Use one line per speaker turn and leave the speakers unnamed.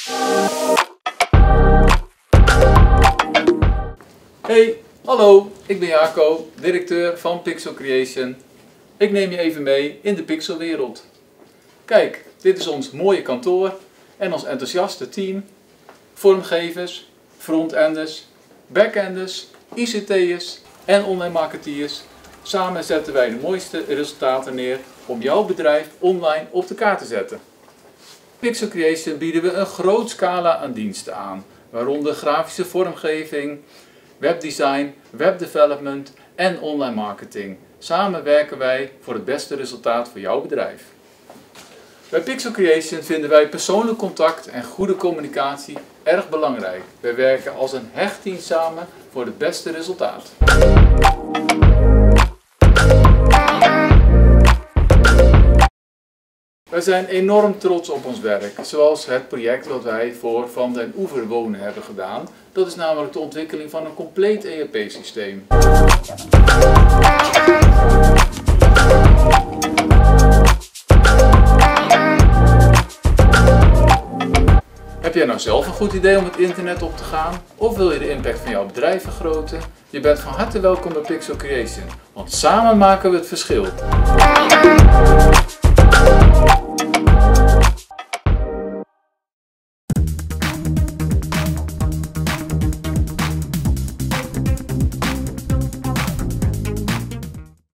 Hey, hallo, ik ben Jaco, directeur van Pixel Creation. Ik neem je even mee in de pixelwereld. Kijk, dit is ons mooie kantoor en ons enthousiaste team. Vormgevers, frontenders, backenders, ICT'ers en online marketeers. Samen zetten wij de mooiste resultaten neer om jouw bedrijf online op de kaart te zetten. Pixel Creation bieden we een groot scala aan diensten aan, waaronder grafische vormgeving, webdesign, webdevelopment en online marketing. Samen werken wij voor het beste resultaat voor jouw bedrijf. Bij Pixel Creation vinden wij persoonlijk contact en goede communicatie erg belangrijk. Wij werken als een hecht team samen voor het beste resultaat. Wij zijn enorm trots op ons werk, zoals het project wat wij voor Van den Oever Wonen hebben gedaan. Dat is namelijk de ontwikkeling van een compleet ERP-systeem. Heb jij nou zelf een goed idee om het internet op te gaan? Of wil je de impact van jouw bedrijf vergroten? Je bent van harte welkom bij Pixel Creation, want samen maken we het verschil.